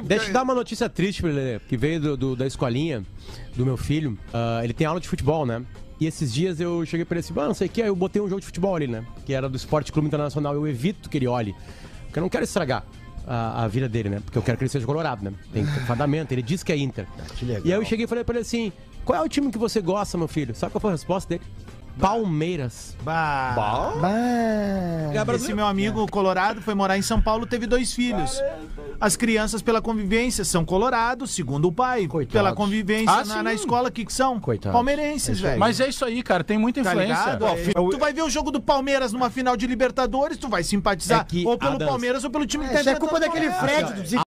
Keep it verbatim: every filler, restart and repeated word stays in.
Deixa eu te dar uma notícia triste, Lelê, que veio do, do- da escolinha do meu filho. Ah, ele tem aula de futebol, né? E esses dias eu cheguei pra ele assim, ah, não sei o que, aí eu botei um jogo de futebol ali, né? Que era do Esporte Clube Internacional. Eu evito que ele olhe, porque eu não quero estragar a, a vida dele, né? Porque eu quero que ele seja colorado, né? Tem fardamento, ele diz que é Inter. Que legal. E aí eu cheguei e falei pra ele assim, qual é o time que você gosta, meu filho? Sabe qual foi a resposta dele? Palmeiras. Bah. Bah. Esse meu amigo colorado foi morar em São Paulo, teve dois filhos. As crianças, pela convivência, são colorados, segundo o pai. Coitados. Pela convivência Ah, na, sim. na escola, o que que são? Coitados. Palmeirenses, velho. Mas é isso aí, cara. Tem muita Tá influência. ligado? É, tu vai ver o jogo do Palmeiras numa final de Libertadores, tu vai simpatizar É que, ou pelo Adams, Palmeiras ou pelo time que tá Isso é enfrentando culpa o daquele Palmeiras, Fred cara. do